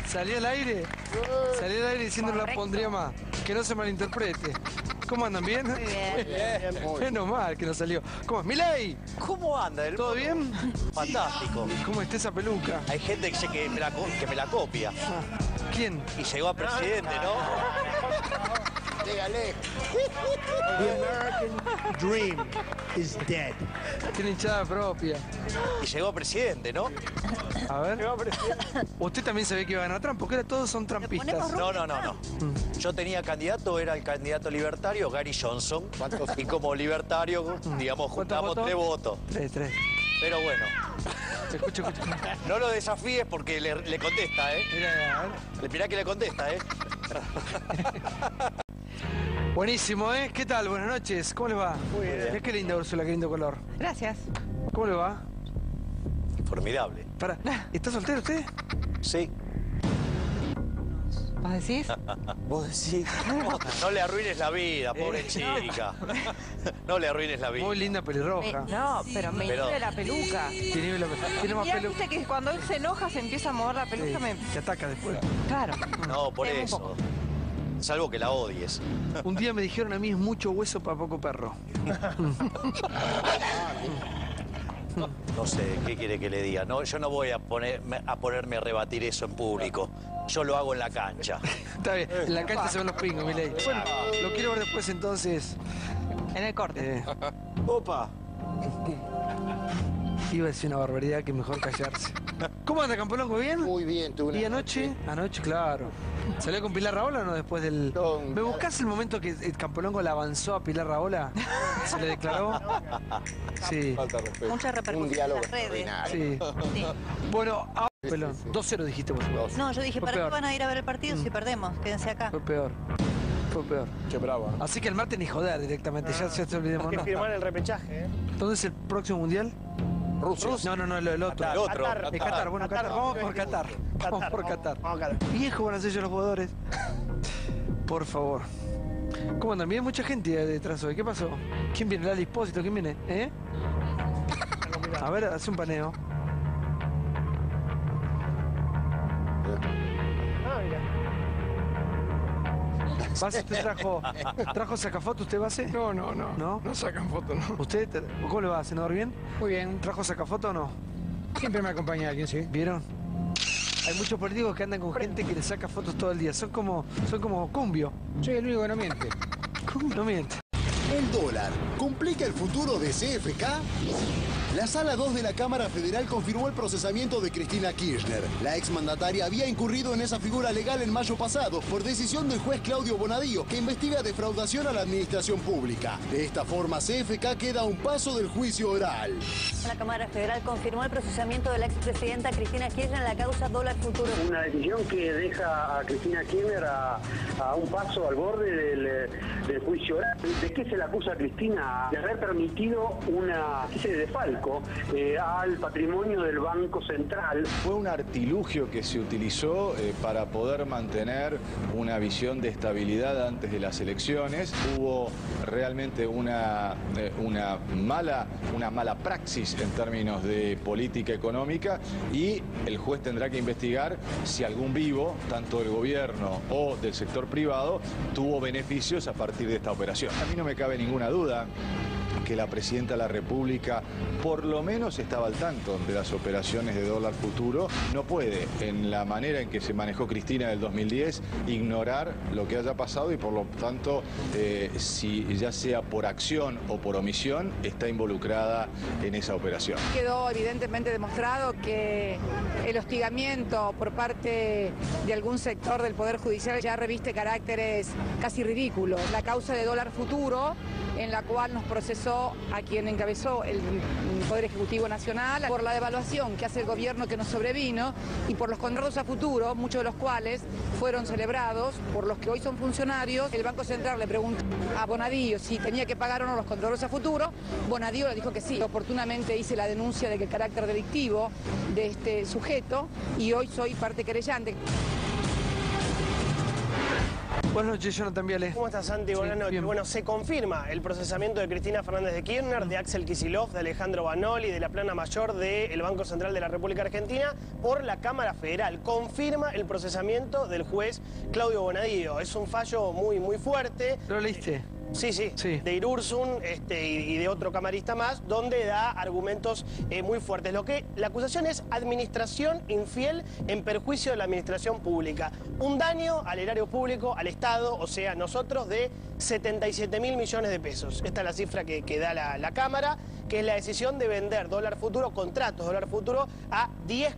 ¿Salió al aire? Salió al aire diciendo no la pondría más. Que no se malinterprete. ¿Cómo andan? ¿Bien? Muy bien. Menos mal que no salió. ¿Cómo es? ¡Milei! ¿Cómo anda? ¿Todo bien? Fantástico. ¿Cómo está esa peluca? Hay gente que me la copia. Ah, ¿quién? Y llegó a presidente, ¿no? Dígale. The American dream is dead. Tiene hinchada propia. Y llegó a presidente, ¿no? A ver. Usted también sabía que iba a ganar Trump, porque ahora todos son trampistas. No. Yo tenía candidato, era el candidato libertario, Gary Johnson. Y como libertario, digamos, juntamos 3 votos. Tres. Pero bueno, Escucha. no lo desafíes porque le contesta, ¿eh? Mirá, a ver. Mirá que le contesta, ¿eh? Buenísimo, ¿eh? ¿Qué tal? Buenas noches. ¿Cómo les va? Muy bien. Mirá qué linda, Úrsula, qué lindo color. Gracias. ¿Cómo le va? Formidable. ¿Está soltero usted? Sí. ¿Vos decís? ¿Vos decís? No le arruines la vida, pobre chica. No le arruines la vida. Muy linda pelirroja. No, pero me inhibe la peluca. Tiene más Mirá, pelo. viste que cuando él se enoja se empieza a mover la peluca. Te ataca después. Claro. No, por Un eso. poco. Salvo que la odies. Un día me dijeron a mí es mucho hueso para poco perro. No sé, ¿qué quiere que le diga? No, yo no voy a ponerme a rebatir eso en público. Yo lo hago en la cancha. Está bien, en la cancha se ven los pingos, Milei. Bueno, lo quiero ver después entonces. En el corte. Opa. Iba a decir una barbaridad que mejor callarse. ¿Cómo anda, Campolongo? ¿Bien? Muy bien, tuve una ¿Y anoche? Anoche, claro. ¿Salió con Pilar Rahola o no después del...? No, ¿Me buscás el momento que el Campolongo la avanzó a Pilar Rahola? ¿Se le declaró? Sí. falta de respeto. Mucha repercusión Un diálogo en las redes. extraordinario. Sí. Sí. Bueno, ahora... Sí, Pelón, sí, sí. 2-0 dijiste vos. No, yo dije, Fue ¿para qué peor. van a ir a ver el partido si perdemos? Quédense acá. Fue peor. Fue peor. Qué brava. Así que el martes ni joder directamente, ya se olvidemos. Hay que ¿no? firmar el repechaje, ¿eh? ¿Dónde es el próximo mundial? Rusia. No, el otro. El otro. Qatar, bueno, Qatar. Vamos por Qatar. Vamos por Qatar. Vamos a Qatar. Viejo van a ser ellos los jugadores. Por favor. ¿Cómo andan? Viene mucha gente detrás hoy. ¿Qué pasó? ¿Quién viene? ¿Lali Espósito? ¿Quién viene? ¿Eh? A ver, hace un paneo. Ah, mira. ¿Base usted trajo sacafoto usted, Base? No. ¿No? No sacan fotos, no. ¿Usted? ¿Cómo le va, senador? ¿Bien? Muy bien. ¿Trajo sacafoto o no? Siempre me acompaña alguien, sí. ¿Vieron? Hay muchos políticos que andan con gente que les saca fotos todo el día. Son como cumbio. Soy el único que no miente. No miente. ¿El dólar complica el futuro de CFK? La Sala 2 de la Cámara Federal confirmó el procesamiento de Cristina Kirchner. La exmandataria había incurrido en esa figura legal en mayo pasado por decisión del juez Claudio Bonadío, que investiga defraudación a la administración pública. De esta forma, CFK queda a un paso del juicio oral. La Cámara Federal confirmó el procesamiento de la expresidenta Cristina Kirchner en la causa Dólar Futuro. Una decisión que deja a Cristina Kirchner a un paso al borde del juicio oral. ¿De qué se le acusa a Cristina? De haber permitido una especie de desfalco al patrimonio del Banco Central. Fue un artilugio que se utilizó para poder mantener una visión de estabilidad antes de las elecciones. Hubo realmente una mala praxis en términos de política económica y el juez tendrá que investigar si algún vivo, tanto del gobierno o del sector privado, tuvo beneficios a partir de esta operación. A mí no me cabe ninguna duda que la presidenta de la República por lo menos estaba al tanto de las operaciones de dólar futuro. No puede, en la manera en que se manejó Cristina del 2010, ignorar lo que haya pasado y por lo tanto, si ya sea por acción o por omisión, está involucrada en esa operación. Quedó evidentemente demostrado que el hostigamiento por parte de algún sector del Poder Judicial ya reviste caracteres casi ridículos. La causa de dólar futuro, en la cual nos procesó a quien encabezó el Poder Ejecutivo Nacional por la devaluación que hace el gobierno que nos sobrevino y por los contratos a futuro, muchos de los cuales fueron celebrados por los que hoy son funcionarios. El Banco Central le preguntó a Bonadío si tenía que pagar o no los contratos a futuro. Bonadío le dijo que sí. Oportunamente hice la denuncia de que el carácter delictivo de este sujeto y hoy soy parte querellante. Buenas noches, Jonathan Viale. ¿Cómo estás, Santi? Buenas noches. Bien. Bueno, se confirma el procesamiento de Cristina Fernández de Kirchner, de Axel Kicillof, de Alejandro Banoli, de la plana mayor del Banco Central de la República Argentina por la Cámara Federal. Confirma el procesamiento del juez Claudio Bonadío. Es un fallo muy fuerte. ¿Lo leíste? Sí, de Irursun y de otro camarista más, donde da argumentos muy fuertes. La acusación es administración infiel en perjuicio de la administración pública. Un daño al erario público, al Estado, o sea, nosotros, de 77.000 millones de pesos. Esta es la cifra que da la Cámara, que es la decisión de vender dólar futuro, contratos dólar futuro, a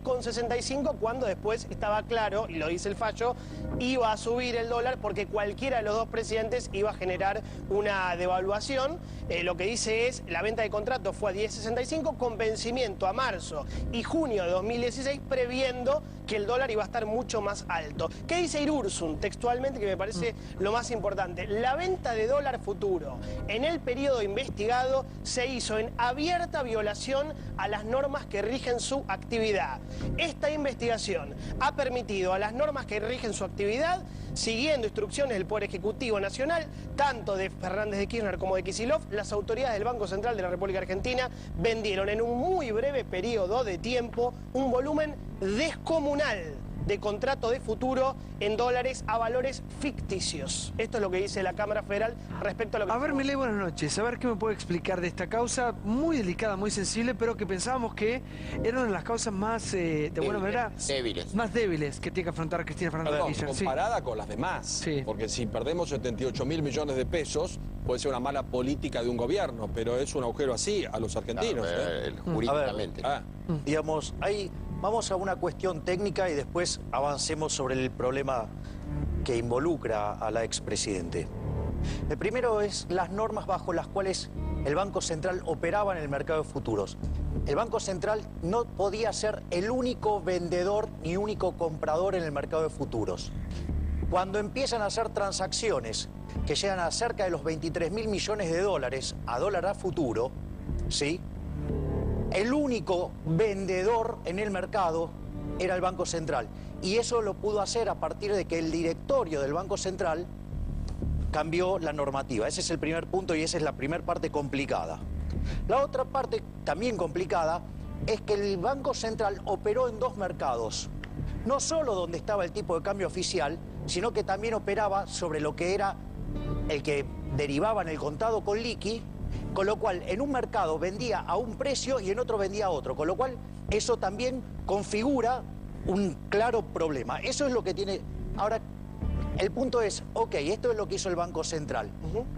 10,65, cuando después estaba claro, y lo dice el fallo, iba a subir el dólar porque cualquiera de los dos presidentes iba a generar una devaluación. Lo que dice es, la venta de contratos fue a 10,65 con vencimiento a marzo y junio de 2016, previendo que el dólar iba a estar mucho más alto. ¿Qué dice Irursun textualmente, que me parece lo más importante? La venta de dólar futuro en el periodo investigado se hizo en abierta violación a las normas que rigen su actividad. Esta investigación ha permitido a las normas que rigen su actividad, siguiendo instrucciones del Poder Ejecutivo Nacional, tanto de Fernández de Kirchner como de Kicillof, las autoridades del Banco Central de la República Argentina vendieron en un muy breve periodo de tiempo un volumen descomunal de contrato de futuro en dólares a valores ficticios. Esto es lo que dice la Cámara Federal respecto a lo que... A ver, Milei, buenas noches. A ver qué me puede explicar de esta causa muy delicada, muy sensible, pero que pensábamos que era una de las causas más, de buena manera... Débiles. Más débiles que tiene que afrontar Cristina Fernández de Kirchner. Comparada con las demás. Sí. Porque si perdemos 78.000 millones de pesos, puede ser una mala política de un gobierno, pero es un agujero así a los argentinos. Jurídicamente. Digamos, vamos a una cuestión técnica y después avancemos sobre el problema que involucra a la expresidente. El primero es las normas bajo las cuales el Banco Central operaba en el mercado de futuros. El Banco Central no podía ser el único vendedor ni único comprador en el mercado de futuros. Cuando empiezan a hacer transacciones que llegan a cerca de los 23.000 millones de dólares a dólar a futuro, ¿sí?, el único vendedor en el mercado era el Banco Central. Y eso lo pudo hacer a partir de que el directorio del Banco Central cambió la normativa. Ese es el primer punto y esa es la primera parte complicada. La otra parte, también complicada, es que el Banco Central operó en dos mercados. No solo donde estaba el tipo de cambio oficial, sino que también operaba sobre lo que era el que derivaba en el contado con liqui, con lo cual en un mercado vendía a un precio y en otro vendía a otro, con lo cual eso también configura un claro problema. Eso es lo que tiene... Ahora, el punto es, ok, esto es lo que hizo el Banco Central.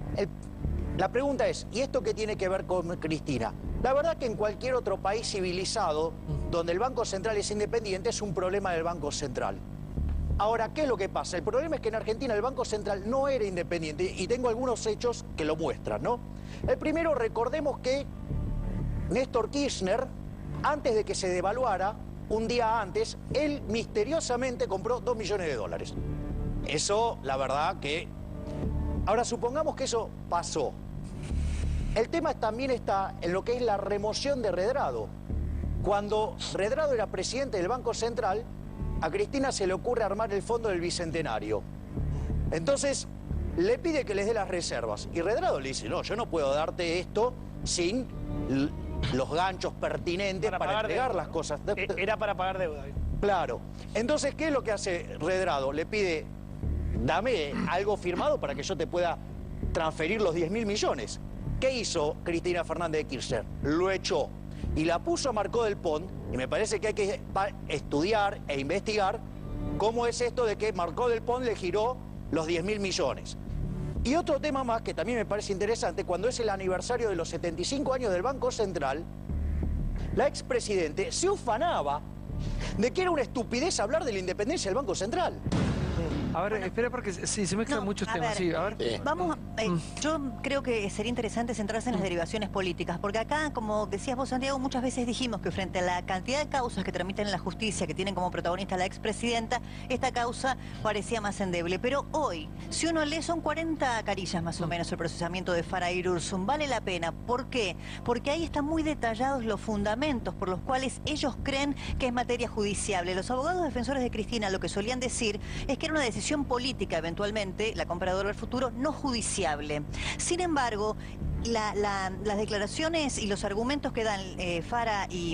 La pregunta es, ¿y esto qué tiene que ver con Cristina? La verdad que en cualquier otro país civilizado, donde el Banco Central es independiente, es un problema del Banco Central. Ahora, ¿qué es lo que pasa? El problema es que en Argentina el Banco Central no era independiente y tengo algunos hechos que lo muestran, ¿no? El primero, recordemos que Néstor Kirchner, antes de que se devaluara, un día antes, él misteriosamente compró 2 millones de dólares. Eso, la verdad que... Ahora, supongamos que eso pasó. El tema también está en lo que es la remoción de Redrado. Cuando Redrado era presidente del Banco Central, a Cristina se le ocurre armar el fondo del Bicentenario. Entonces, le pide que les dé las reservas. Y Redrado le dice, no, yo no puedo darte esto sin los ganchos pertinentes para entregar las cosas. Era para pagar deuda. Claro. Entonces, ¿qué es lo que hace Redrado? Le pide, dame algo firmado para que yo te pueda transferir los 10.000 millones. ¿Qué hizo Cristina Fernández de Kirchner? Lo echó y la puso a Marcó del Pont, y me parece que hay que estudiar e investigar cómo es esto de que Marcó del Pont le giró los 10.000 millones. Y otro tema más que también me parece interesante, cuando es el aniversario de los 75 años del Banco Central, la expresidente se ufanaba de que era una estupidez hablar de la independencia del Banco Central. A ver, espera, porque sí, se mezclan muchos temas. Sí, a ver. Vamos, Yo creo que sería interesante centrarse en las derivaciones políticas, porque acá, como decías vos, Santiago, muchas veces dijimos que frente a la cantidad de causas que tramitan en la justicia, que tienen como protagonista a la expresidenta, esta causa parecía más endeble. Pero hoy, si uno lee, son 40 carillas más o menos el procesamiento de Farah Irursum. Vale la pena. ¿Por qué? Porque ahí están muy detallados los fundamentos por los cuales ellos creen que es materia judiciable. Los abogados defensores de Cristina lo que solían decir es que era una decisión política, eventualmente, la compra de dólar futuro, no judiciable. Sin embargo, las declaraciones y los argumentos que dan Farah y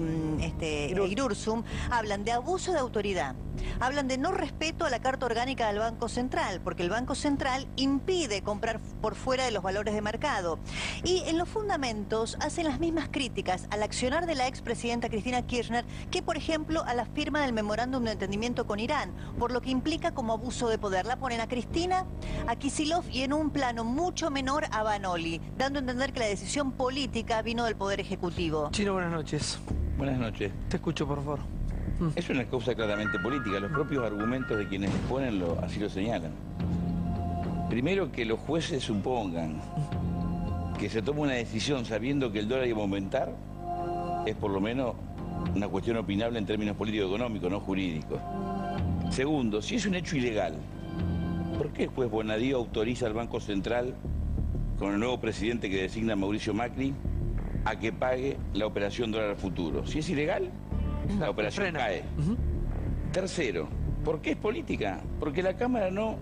Irursum hablan de abuso de autoridad, hablan de no respeto a la Carta Orgánica del Banco Central, porque el Banco Central impide comprar por fuera de los valores de mercado. Y en los fundamentos hacen las mismas críticas al accionar de la expresidenta Cristina Kirchner que, por ejemplo, a la firma del memorándum de entendimiento con Irán, por lo que implica como abuso de poder. La ponen a Cristina, a Kicillof y en un plano mucho menor a Vanoli, dando a entender que la decisión política vino del Poder Ejecutivo. Chino, buenas noches. Buenas noches. Te escucho, por favor. Es una causa claramente política. Los propios argumentos de quienes exponen así lo señalan. Primero, que los jueces supongan que se toma una decisión sabiendo que el dólar iba a aumentar, es por lo menos una cuestión opinable en términos político-económicos, no jurídicos. Segundo, si es un hecho ilegal, ¿por qué el juez Bonadío autoriza al Banco Central, con el nuevo presidente que designa Mauricio Macri, a que pague la operación dólar futuro? Si es ilegal, la operación cae. Tercero, ¿por qué es política? Porque la Cámara no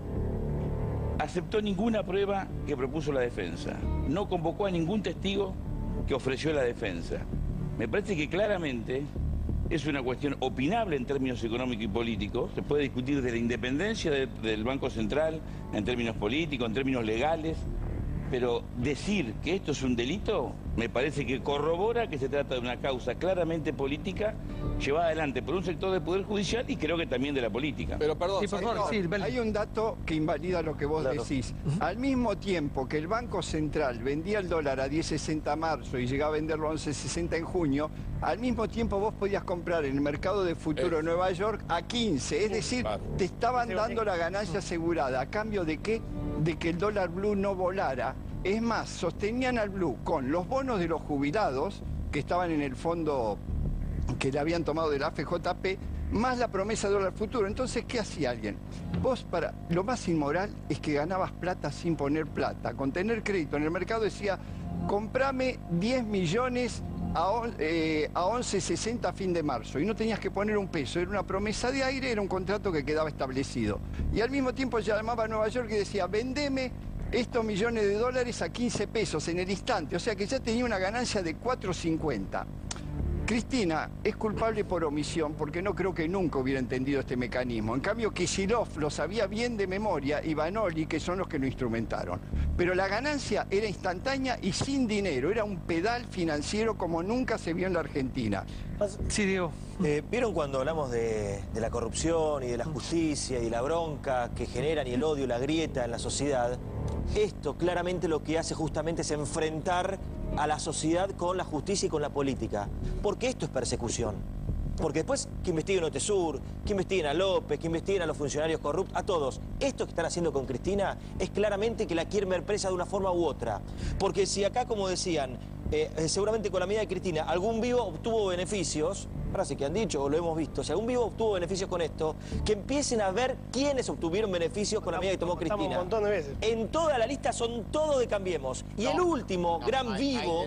aceptó ninguna prueba que propuso la defensa. No convocó a ningún testigo que ofreció la defensa. Me parece que claramente es una cuestión opinable en términos económicos y políticos. Se puede discutir de la independencia del Banco Central en términos políticos, en términos legales. Pero decir que esto es un delito, me parece que corrobora que se trata de una causa claramente política llevada adelante por un sector del Poder Judicial y creo que también de la política. Pero perdón, sí, por favor, sí, hay un dato que invalida lo que vos decís. Al mismo tiempo que el Banco Central vendía el dólar a 10.60 en marzo y llegaba a venderlo a 11.60 en junio, al mismo tiempo vos podías comprar en el mercado de futuro de Nueva York a 15. Es decir, te estaban dando la ganancia asegurada. ¿A cambio de qué? De que el dólar blue no volara. Es más, sostenían al blue con los bonos de los jubilados que estaban en el fondo que le habían tomado de la FJP, más la promesa de dólar futuro. Entonces, ¿qué hacía alguien? Vos, lo más inmoral es que ganabas plata sin poner plata. Con tener crédito en el mercado decía, comprame 10 millones a 11.60 a fin de marzo. Y no tenías que poner un peso. Era una promesa de aire, era un contrato que quedaba establecido. Y al mismo tiempo llamaba a Nueva York y decía, vendeme estos millones de dólares a 15 pesos en el instante. O sea que ya tenía una ganancia de 4.50. Cristina es culpable por omisión porque no creo que nunca hubiera entendido este mecanismo. En cambio, Kicillof lo sabía bien de memoria y Vanoli, que son los que lo instrumentaron. Pero la ganancia era instantánea y sin dinero. Era un pedal financiero como nunca se vio en la Argentina. Sí, Diego. ¿Vieron cuando hablamos de la corrupción y de la justicia y la bronca que generan y el odio, la grieta en la sociedad? Esto claramente lo que hace justamente es enfrentar a la sociedad con la justicia y con la política. Porque esto es persecución. Porque después que investiguen a Otesur, que investiguen a López, que investiguen a los funcionarios corruptos, a todos. Esto que están haciendo con Cristina es claramente que la quieren ver presa de una forma u otra. Porque si acá, como decían, seguramente con la medida de Cristina, algún vivo obtuvo beneficios, frase que han dicho o lo hemos visto, si algún vivo obtuvo beneficios con esto, que empiecen a ver quiénes obtuvieron beneficios con la medida que tomó Cristina. Un montón de veces. En toda la lista son todos de Cambiemos. Y el último gran vivo,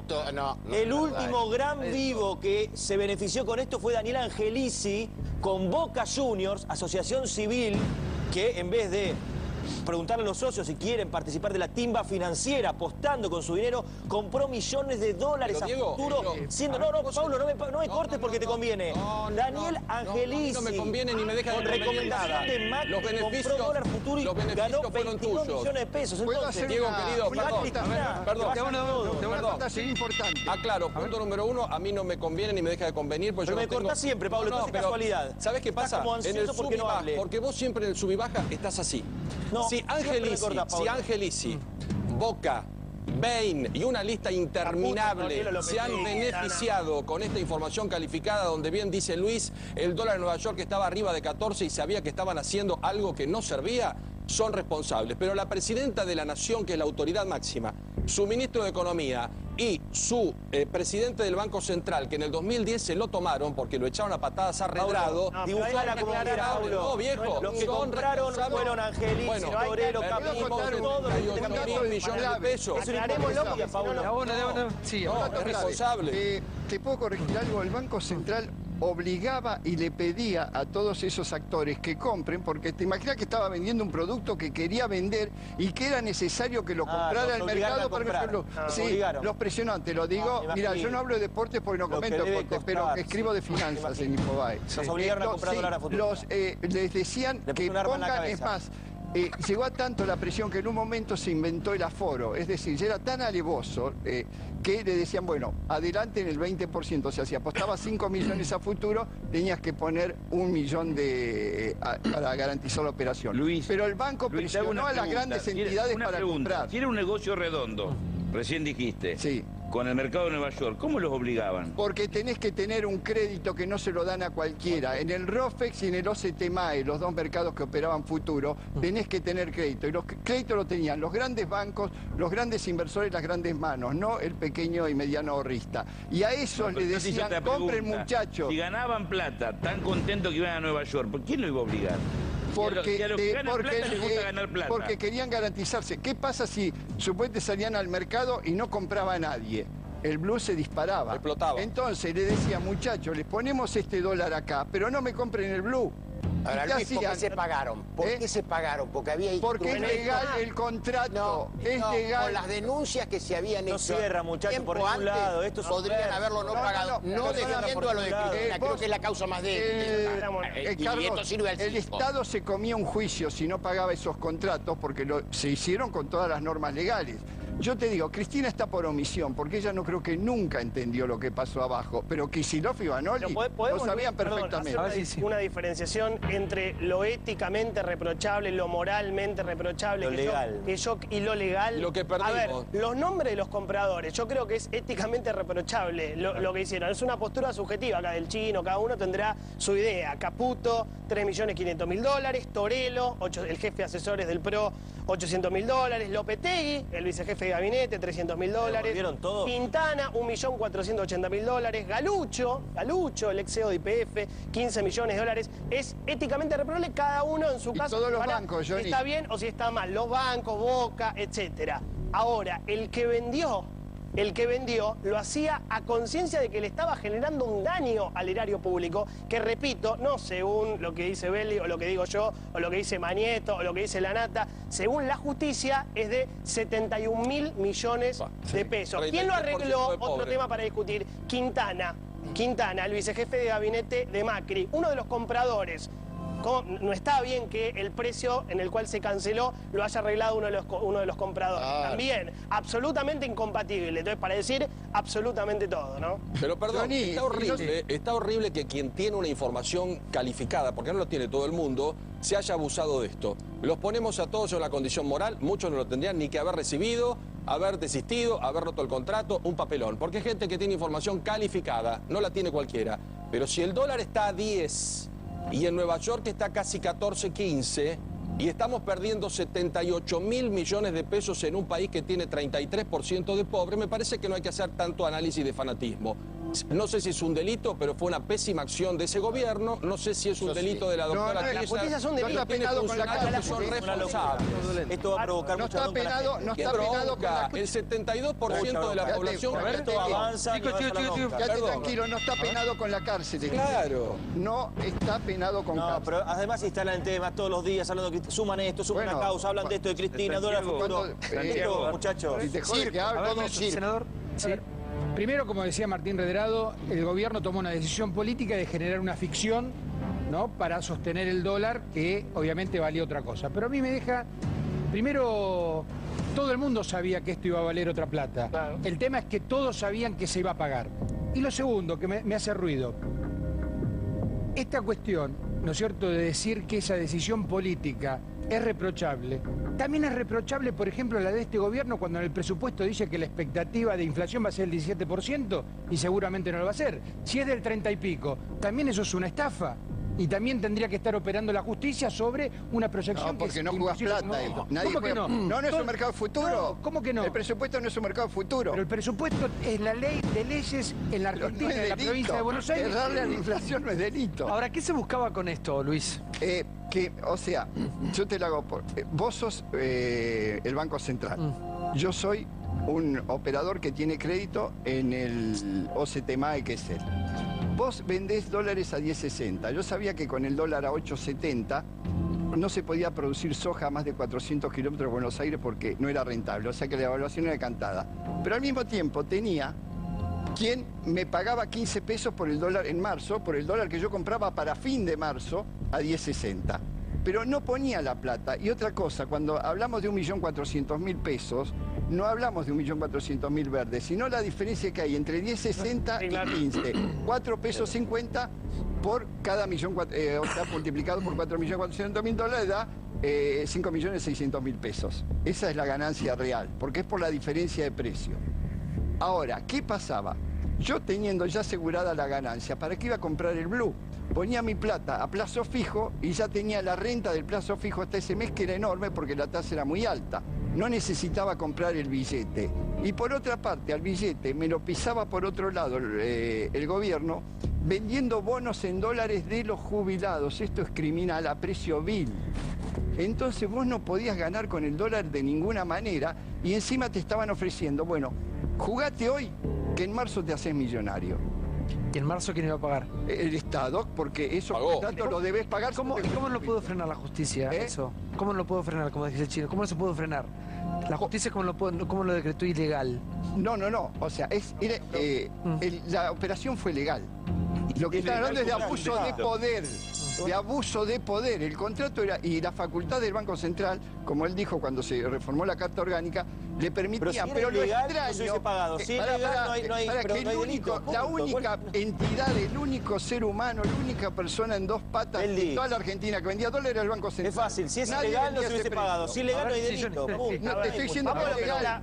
vivo que se benefició con esto fue Daniel Angelici con Boca Juniors, asociación civil, que en vez de preguntarle a los socios si quieren participar de la timba financiera, apostando con su dinero, compró millones de dólares a futuro, siendo... No, Pablo, no me cortes porque te conviene. Daniel Angelici, no me conviene ni me deja de con recomendación de Macri, los beneficios, compró dólar futuro y ganó 22 millones de pesos. Entonces, Diego, querido, perdón, es importante. Aclaro, punto número uno, a mí no me conviene ni me deja de convenir. Pero me cortás siempre, Pablo, no es casualidad. ¿Sabés qué pasa? En el sub y baja, porque vos siempre en el sub y baja estás así. Si Angelici, Boca, Bain y una lista interminable se han beneficiado con esta información calificada donde bien dice Luis, el dólar en Nueva York estaba arriba de 14 y sabía que estaban haciendo algo que no servía, son responsables. Pero la presidenta de la Nación, que es la autoridad máxima, su ministro de Economía y su presidente del Banco Central, que en el 2010 se lo tomaron porque lo echaron a patadas a Redrado. Dibujala como quiera, Paulo. No, viejo. Los que compraron fueron Angelici, Torero, Camino, todos los que 1.000 millones de pesos. Aclarémoslo, Paulo. No, es responsable. ¿Te puedo corregir algo? El Banco Central obligaba y le pedía a todos esos actores que compren, porque te imaginas que estaba vendiendo un producto que quería vender y que era necesario que lo comprara el mercado para que sí, los presionó, te lo digo. Mira, yo no hablo de deportes porque no comento deportes, pero escribo de finanzas en Infobae. Los obligaron a comprar dólar a futuro. Les decían que pongan, es más, llegó a tanto la presión que en un momento se inventó el aforo, es decir, ya era tan alevoso que le decían, bueno, adelante en el 20%, o sea, si apostabas 5 millones a futuro, tenías que poner 1 millón para garantizar la operación. Luis, pero el banco presionó a las grandes entidades para comprar. Si era un negocio redondo, recién dijiste, sí, con el mercado de Nueva York, ¿cómo los obligaban? Porque tenés que tener un crédito que no se lo dan a cualquiera. En el ROFEX y en el OCTMAE, los dos mercados que operaban futuro, tenés que tener crédito. Y los créditos lo tenían los grandes bancos, los grandes inversores, las grandes manos, no el pequeño y mediano ahorrista. Y a esos le decían, compren muchachos. Si ganaban plata, tan contentos que iban a Nueva York, ¿por quién lo iba a obligar? Porque, a los que ganan plata les gusta ganar plata. Porque querían garantizarse. ¿Qué pasa si supuestamente salían al mercado y no compraba a nadie? El blue se disparaba. Explotaba. Entonces le decía, muchachos, les ponemos este dólar acá, pero no me compren el blue. Ahora, Luis, ¿por qué se pagaron? ¿Por qué se pagaron? Porque había porque es legal el contrato. Es legal. Con las denuncias que se habían hecho. No cierra, muchachos, por ningún lado. Esto podrían haberlo no pagado. No defendiendo a lo de Cristina, creo que es la causa más débil. Carlos, y esto sirve al el Estado se comía un juicio si no pagaba esos contratos porque se hicieron con todas las normas legales. Yo te digo, Cristina está por omisión, porque ella no creo que nunca entendió lo que pasó abajo, pero Kicillof y Vanoli lo sabían perfectamente. Hacer una diferenciación entre lo éticamente reprochable, lo moralmente reprochable, lo legal. Y lo legal. Lo que perdimos. A ver, los nombres de los compradores, yo creo que es éticamente reprochable lo que hicieron. Es una postura subjetiva acá del chino, cada uno tendrá su idea. Caputo, 3.500.000 $, Torello, el jefe de asesores del PRO, $800.000, Lopetegui, el vicejefe de gabinete, $300.000, Quintana, $1.480.000, Galucho, el ex CEO de YPF, $15 millones. Es éticamente reprobable, cada uno en su caso. Todos los bancos, Johnny. Si está bien o si está mal, los bancos, Boca, etcétera. Ahora, el que vendió lo hacía a conciencia de que le estaba generando un daño al erario público, que repito, no según lo que dice Belli o lo que digo yo, o lo que dice Manieto, o lo que dice Lanata, según la justicia es de 71.000 millones de pesos. ¿Quién lo arregló? Otro tema para discutir. Quintana, el vicejefe de gabinete de Macri, uno de los compradores. No está bien que el precio en el cual se canceló lo haya arreglado uno de los compradores. También, absolutamente incompatible. Entonces, para decir absolutamente todo, ¿no? Pero perdón, está horrible que quien tiene una información calificada, porque no lo tiene todo el mundo, se haya abusado de esto. Los ponemos a todos en la condición moral, muchos no lo tendrían ni que haber recibido, haber desistido, haber roto el contrato, un papelón. Porque hay gente que tiene información calificada, no la tiene cualquiera. Pero si el dólar está a 10... y en Nueva York está casi 14, 15, y estamos perdiendo 78.000 millones de pesos en un país que tiene 33% de pobres, me parece que no hay que hacer tanto análisis de fanatismo. No sé si es un delito, pero fue una pésima acción de ese gobierno. No sé si es un delito de la doctora Kirchner. Las justicias son delitos. No está penado con la cárcel. Son responsables. Esto va a provocar mucha bronca. No está penado con la el 72% de la población. Esto avanza. Quédate tranquilo, no está penado con la cárcel. Claro. No está penado con cárcel. No, pero además instalan temas todos los días hablando que suman esto, suman la causa, hablan de esto de Cristina, dólar futuro. Muchachos. Senador. Sí. Primero, como decía Martín Redrado, el gobierno tomó una decisión política de generar una ficción, ¿no?, para sostener el dólar, que obviamente valía otra cosa. Pero a mí me deja... Primero, todo el mundo sabía que esto iba a valer otra plata. Claro. El tema es que todos sabían que se iba a pagar. Y lo segundo, que me hace ruido, esta cuestión, ¿no es cierto?, de decir que esa decisión política es reprochable. También es reprochable, por ejemplo, la de este gobierno cuando en el presupuesto dice que la expectativa de inflación va a ser el 17% y seguramente no lo va a ser. Si es del 30 y pico, también eso es una estafa. Y también tendría que estar operando la justicia sobre una proyección no, porque que no jugás plata. Nadie ¿Cómo que no? No es un mercado futuro. No, ¿cómo que no? El presupuesto no es un mercado futuro. Pero el presupuesto es la ley de leyes en la Argentina, en la provincia de Buenos Aires. Errarle a la inflación no es delito. Ahora, ¿qué se buscaba con esto, Luis? O sea, yo te lo hago por... vos sos el Banco Central. Yo soy un operador que tiene crédito en el OCTMAE, que es él. Vos vendés dólares a 10.60. Yo sabía que con el dólar a 8.70 no se podía producir soja a más de 400 kilómetros de Buenos Aires porque no era rentable. O sea que la evaluación era cantada. Pero al mismo tiempo tenía quien me pagaba 15 pesos por el dólar en marzo, por el dólar que yo compraba para fin de marzo a 10.60. Pero no ponía la plata. Y otra cosa, cuando hablamos de 1.400.000 pesos, no hablamos de 1.400.000 verdes, sino la diferencia que hay entre 10.60 y 15. 4 pesos 50 por cada millón, o sea, multiplicado por 4.400.000 dólares da 5.600.000 pesos. Esa es la ganancia real, porque es por la diferencia de precio. Ahora, ¿qué pasaba? Yo teniendo ya asegurada la ganancia, ¿para qué iba a comprar el blue? Ponía mi plata a plazo fijo y ya tenía la renta del plazo fijo hasta ese mes, que era enorme porque la tasa era muy alta. No necesitaba comprar el billete. Y por otra parte, al billete me lo pisaba por otro lado el gobierno, vendiendo bonos en dólares de los jubilados. Esto es criminal, a precio vil. Entonces vos no podías ganar con el dólar de ninguna manera y encima te estaban ofreciendo, bueno, jugate hoy que en marzo te haces millonario. ¿Y en marzo quién iba a pagar? El Estado, porque eso por tanto lo debes pagar. ¿Cómo lo pudo frenar la justicia eso? ¿Cómo lo pudo frenar, como dice el chino? ¿Cómo se pudo frenar? ¿La justicia cómo lo decretó ilegal? No. O sea, la operación fue legal. Lo que están hablando es de abuso de poder. De abuso de poder. El contrato era, y la facultad del Banco Central, como él dijo cuando se reformó la Carta Orgánica, le permitían, pero lo extraño... La única entidad, el único ser humano, la única persona en dos patas de toda la Argentina que vendía dólares era el Banco Central. Es fácil, si es ilegal no se hubiese pagado, si es legal no hay delito. No te estoy diciendo que es legal.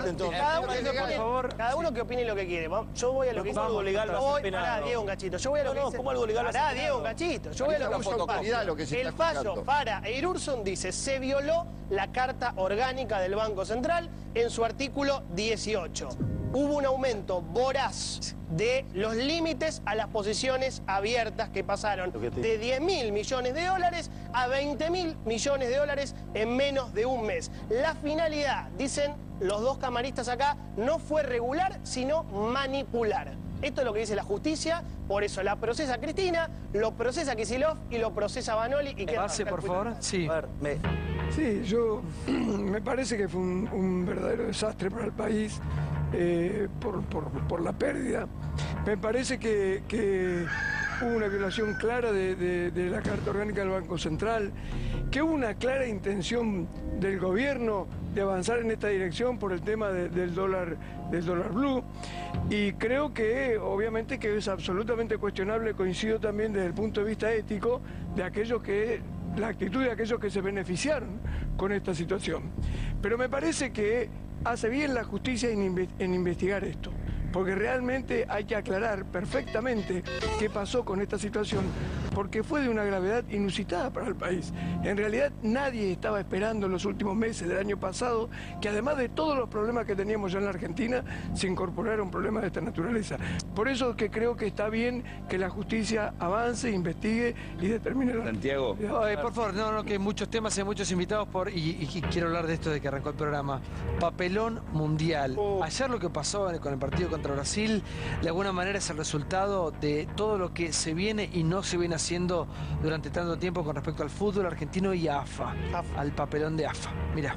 Cada uno que opine lo que quiere. Yo voy a lo que dice algo legal, pará, Diego, un cachito. Yo voy a lo que dice... ¿Cómo algo legal? Pará, Diego, un cachito. Yo voy a lo que dice el fallo para Eirursun dice, se violó la Carta Orgánica del Banco Central en su artículo 18. Hubo un aumento voraz de los límites a las posiciones abiertas que pasaron de 10.000 millones de dólares a 20.000 millones de dólares en menos de un mes. La finalidad, dicen los dos camaristas acá, no fue regular, sino manipular. Esto es lo que dice la justicia, por eso la procesa Cristina, lo procesa Kicillof y lo procesa Banoli. Y Pase, por favor. Sí. A ver, Sí, yo me parece que fue un verdadero desastre para el país por la pérdida. Me parece que hubo una violación clara de la Carta Orgánica del Banco Central, que hubo una clara intención del gobierno de avanzar en esta dirección por el tema del dólar blue, y creo que obviamente que es absolutamente cuestionable, coincido también desde el punto de vista ético, de aquellos que la actitud de aquellos que se beneficiaron con esta situación. Pero me parece que hace bien la justicia en investigar esto, porque realmente hay que aclarar perfectamente qué pasó con esta situación, porque fue de una gravedad inusitada para el país. En realidad nadie estaba esperando en los últimos meses del año pasado que, además de todos los problemas que teníamos ya en la Argentina, se incorporara un problema de esta naturaleza. Por eso es que creo que está bien que la justicia avance, investigue y determine... Santiago. Por favor, no, que hay muchos temas, hay muchos invitados y quiero hablar de esto de que arrancó el programa. Papelón mundial. Ayer lo que pasó con el partido contra Brasil, de alguna manera es el resultado de todo lo que se viene y no se viene haciendo durante tanto tiempo con respecto al fútbol argentino y a AFA. Al papelón de AFA. Mirá.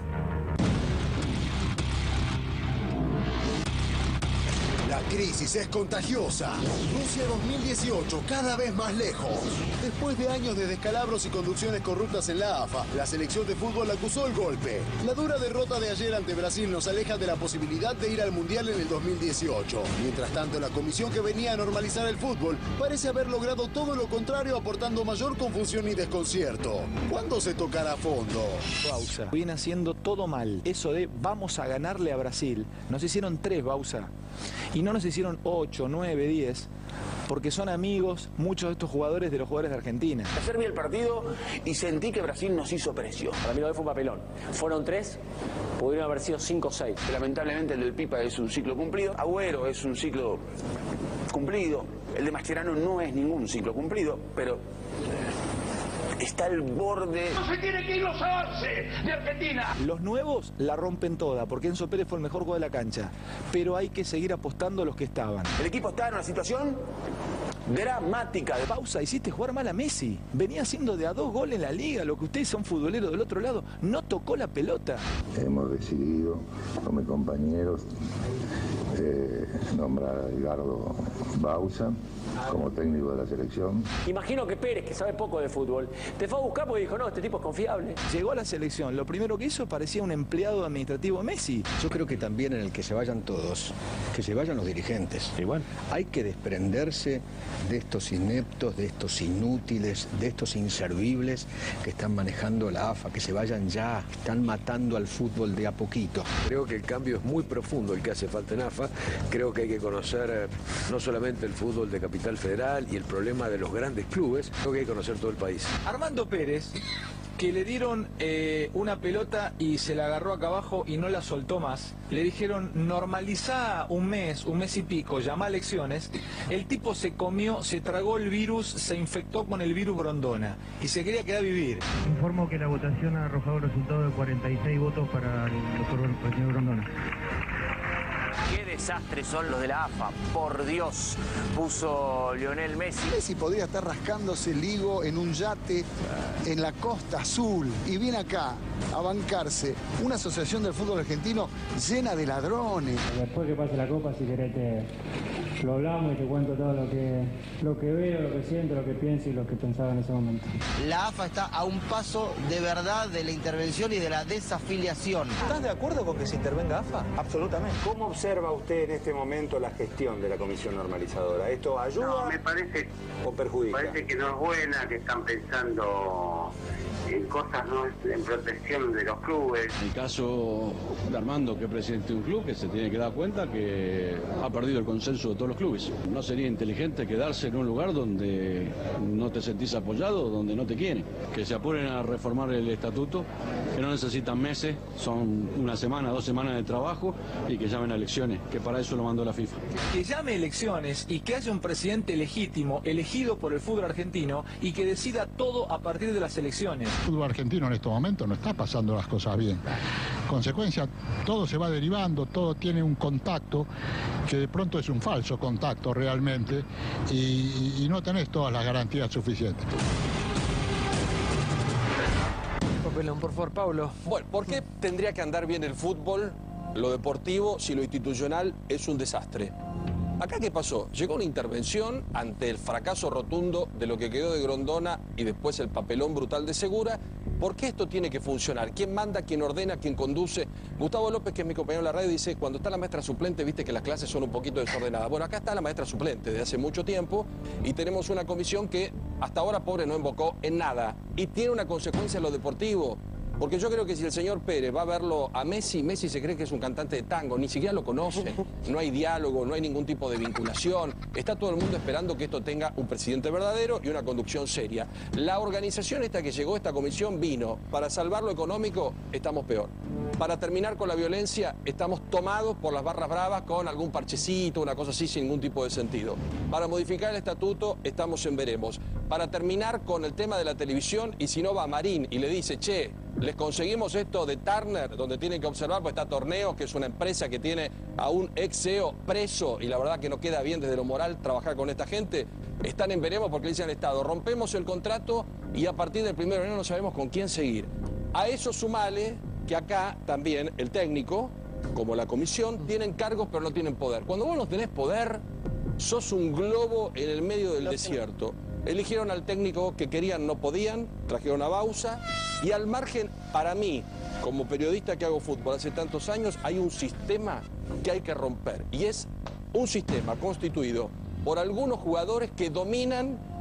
La crisis es contagiosa. Rusia 2018 cada vez más lejos. Después de años de descalabros y conducciones corruptas en la AFA, la selección de fútbol acusó el golpe. La dura derrota de ayer ante Brasil nos aleja de la posibilidad de ir al Mundial en el 2018. Mientras tanto, la comisión que venía a normalizar el fútbol parece haber logrado todo lo contrario, aportando mayor confusión y desconcierto. ¿Cuándo se tocará a fondo? Bausa viene haciendo todo mal. Eso de vamos a ganarle a Brasil. Nos hicieron 3, Bausa. Y no nos hicieron 8, 9, 10, porque son amigos muchos de estos jugadores de los jugadores de Argentina. Ayer vi el partido y sentí que Brasil nos hizo presión. Para mí lo de fue un papelón. Fueron 3, pudieron haber sido 5 o 6. Lamentablemente el del Pipa es un ciclo cumplido. Agüero es un ciclo cumplido. El de Mascherano no es ningún ciclo cumplido, pero está al borde. ¡No se tiene que ir los 11 de Argentina! Los nuevos la rompen toda, porque Enzo Pérez fue el mejor jugador de la cancha. Pero hay que seguir apostando a los que estaban. El equipo está en una situación dramática. Pausa, hiciste jugar mal a Messi. Venía haciendo de a 2 goles en la liga. Lo que ustedes son futboleros del otro lado, no tocó la pelota. Hemos decidido, con mis compañeros, nombrar a Edgardo Bauza como técnico de la selección. Imagino que Pérez, que sabe poco de fútbol, te fue a buscar porque dijo, no, este tipo es confiable. Llegó a la selección, lo primero que hizo parecía un empleado administrativo de Messi. Yo creo que también en el que se vayan todos, que se vayan los dirigentes. Igual. Hay que desprenderse de estos ineptos, de estos inútiles, de estos inservibles que están manejando la AFA, que se vayan ya, están matando al fútbol de a poquito. Creo que el cambio es muy profundo el que hace falta en AFA. Creo que hay que conocer no solamente el fútbol de Capital Federal y el problema de los grandes clubes, creo que hay que conocer todo el país. Armando Pérez, que le dieron una pelota y se la agarró acá abajo y no la soltó más. Le dijeron, normalizá un mes y pico, llamá a elecciones. El tipo se comió, se tragó el virus, se infectó con el virus Grondona y se quería quedar a vivir. Informo que la votación ha arrojado el resultado de 46 votos para el señor Grondona. Qué desastres son los de la AFA, por Dios, puso Lionel Messi. Messi podría estar rascándose el higo en un yate en la Costa Azul y viene acá a bancarse una asociación del fútbol argentino llena de ladrones. Después que pase la copa, si querés lo hablamos y te cuento todo lo que veo, lo que siento, lo que pienso y lo que pensaba en ese momento. La AFA está a un paso de verdad de la intervención y de la desafiliación. ¿Estás de acuerdo con que se intervenga AFA? Absolutamente. ¿Cómo observa usted en este momento la gestión de la comisión normalizadora? ¿Esto ayuda o perjudica? Me parece que no es buena, que están pensando en cosas, ¿no?, en protección de los clubes. El caso de Armando, que es presidente de un club, que se tiene que dar cuenta que ha perdido el consenso de todos los clubes. No sería inteligente quedarse en un lugar donde no te sentís apoyado, donde no te quieren. Que se apuren a reformar el estatuto, que no necesitan meses, son 1 semana, 2 semanas de trabajo, y que llamen a elecciones, que para eso lo mandó la FIFA. Que llame elecciones y que haya un presidente legítimo, elegido por el fútbol argentino, y que decida todo a partir de las elecciones. El fútbol argentino en este momento no está pasando las cosas bien. Consecuencia, todo se va derivando, todo tiene un contacto que de pronto es un falso contacto realmente y no tenés todas las garantías suficientes. Papelón, por favor, Pablo. Bueno, ¿por qué tendría que andar bien el fútbol, lo deportivo, si lo institucional es un desastre? ¿Acá qué pasó? Llegó una intervención ante el fracaso rotundo de lo que quedó de Grondona y después el papelón brutal de Segura. ¿Por qué esto tiene que funcionar? ¿Quién manda, quién ordena, quién conduce? Gustavo López, que es mi compañero en la radio, dice, cuando está la maestra suplente, viste que las clases son un poquito desordenadas. Bueno, acá está la maestra suplente desde hace mucho tiempo y tenemos una comisión que hasta ahora, pobre, no invocó en nada. Y tiene una consecuencia en lo deportivo. Porque yo creo que si el señor Pérez va a verlo a Messi, Messi se cree que es un cantante de tango, ni siquiera lo conoce, no hay diálogo, no hay ningún tipo de vinculación, está todo el mundo esperando que esto tenga un presidente verdadero y una conducción seria. La organización esta que llegó, esta comisión, vino para salvar lo económico, estamos peor. Para terminar con la violencia, estamos tomados por las barras bravas con algún parchecito, una cosa así sin ningún tipo de sentido. Para modificar el estatuto, estamos en veremos. Para terminar con el tema de la televisión, y si no va Marín y le dice, che, les conseguimos esto de Turner, donde tienen que observar, pues está Torneos, que es una empresa que tiene a un ex CEO preso, y la verdad que no queda bien desde lo moral trabajar con esta gente. Están en veremos porque le dicen al Estado, rompemos el contrato y a partir del 1 de enero no sabemos con quién seguir. A eso sumale que acá también el técnico, como la comisión, tienen cargos pero no tienen poder. Cuando vos no tenés poder, sos un globo en el medio del desierto. Eligieron al técnico que querían, no podían, trajeron a Bauza, y al margen, para mí, como periodista que hago fútbol hace tantos años, hay un sistema que hay que romper, y es un sistema constituido por algunos jugadores que dominan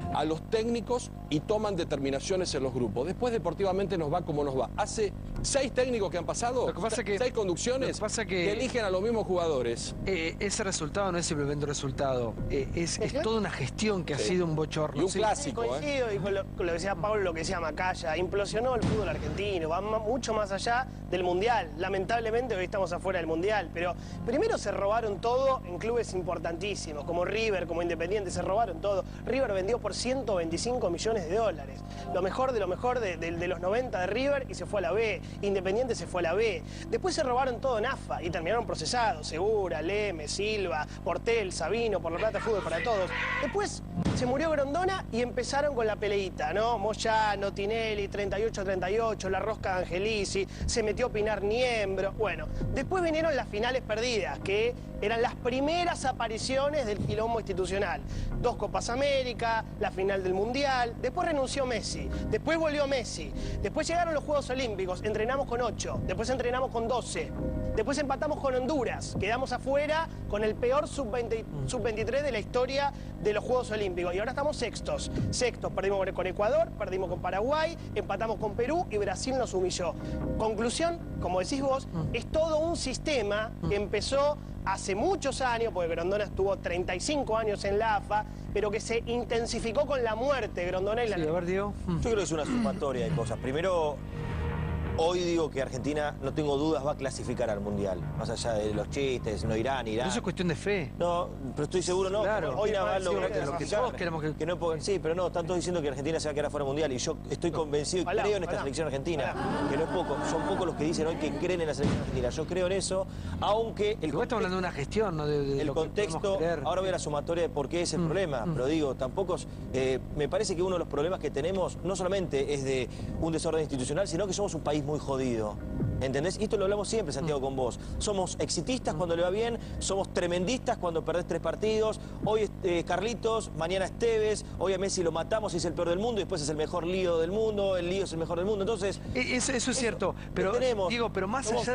a los técnicos y toman determinaciones en los grupos. Después deportivamente nos va como nos va. Hace 6 técnicos que han pasado, 6 conducciones que eligen a los mismos jugadores. Ese resultado no es simplemente un resultado, es toda una gestión que ha sido un bochorno. Y un clásico. Coincido y con lo que decía Pablo, lo que decía Macaya, implosionó el fútbol argentino, va mucho más allá del Mundial. Lamentablemente hoy estamos afuera del Mundial, pero primero se robaron todo en clubes importantísimos, como River, como Independiente, se robaron todo. River vendió por 125 millones de dólares. Lo mejor de los 90 de River y se fue a la B. Independiente se fue a la B. Después se robaron todo en AFA y terminaron procesados. Segura, Leme, Silva, Portel, Sabino, Por la Plata, Fútbol para Todos. Después se murió Grondona y empezaron con la peleita, ¿no? Moyano, Tinelli, 38-38, la rosca de Angelici, se metió Pinar Niembro. Bueno, después vinieron las finales perdidas, que eran las primeras apariciones del quilombo institucional. 2 Copas América, la final del Mundial, después renunció Messi, después volvió Messi, después llegaron los Juegos Olímpicos, entrenamos con 8, después entrenamos con 12, después empatamos con Honduras, quedamos afuera con el peor sub-23 de la historia de los Juegos Olímpicos y ahora estamos sextos, perdimos con Ecuador, perdimos con Paraguay, empatamos con Perú y Brasil nos humilló. Conclusión, como decís vos, es todo un sistema que empezó hace muchos años, porque Grondona estuvo 35 años en la AFA, pero que se intensificó con la muerte, Grondona y la... Sí, a ver, Diego. Yo creo que es una sumatoria de cosas. Primero, hoy digo que Argentina, no tengo dudas, va a clasificar al Mundial. Más allá de los chistes, no irán. Pero eso es cuestión de fe. No, pero estoy seguro, no. Claro. Hoy va a lograr clasificar. Que no, sí, pero no, están todos diciendo que Argentina se va a quedar fuera del Mundial. Y yo estoy convencido y creo en esta selección argentina. Que no es poco. Son pocos los que dicen hoy que creen en la selección argentina. Yo creo en eso, aunque... Estamos hablando de una gestión, ¿no? El contexto, ahora voy a la sumatoria de por qué es el problema. Pero digo, tampoco... me parece que uno de los problemas que tenemos no solamente es de un desorden institucional, sino que somos un país muy jodido. ¿Entendés? Y esto lo hablamos siempre, Santiago, con vos. Somos exitistas cuando le va bien, somos tremendistas cuando perdés 3 partidos. Hoy es Carlitos, mañana es Tevez, hoy a Messi lo matamos y es el peor del mundo, y después es el mejor lío del mundo, el lío es el mejor del mundo. Entonces... Eso es cierto, pero digo, pero más allá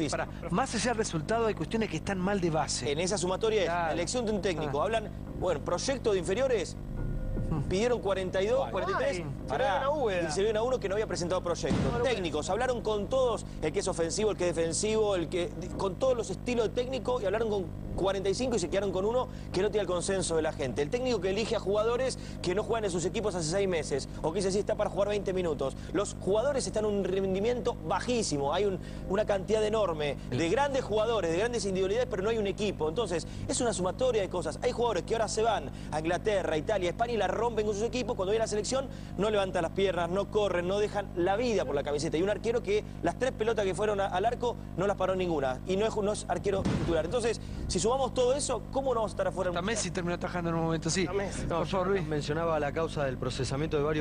del resultado hay cuestiones que están mal de base. En esa sumatoria es la elección de un técnico. Hablan, bueno, proyecto de inferiores... Pidieron 42, 43, y se vieron a uno que no había presentado proyecto. Técnicos, hablaron con todos, el que es ofensivo, el que es defensivo, con todos los estilos de técnico, y hablaron con 45 y se quedaron con uno que no tiene el consenso de la gente. El técnico que elige a jugadores que no juegan en sus equipos hace 6 meses, o que dice, sí, está para jugar 20 minutos. Los jugadores están en un rendimiento bajísimo, hay una cantidad enorme de grandes jugadores, de grandes individualidades, pero no hay un equipo. Entonces, es una sumatoria de cosas. Hay jugadores que ahora se van a Inglaterra, Italia, España y la rompen con sus equipos, cuando viene a la selección no levantan las piernas, no corren, no dejan la vida por la camiseta. Y un arquero que las 3 pelotas que fueron al arco no las paró ninguna, y no es arquero titular. Entonces, si sumamos todo eso, ¿cómo no vamos a estar afuera? Hasta Messi terminó atajando en un momento, sí. Por favor, Luis. Mencionaba la causa del procesamiento de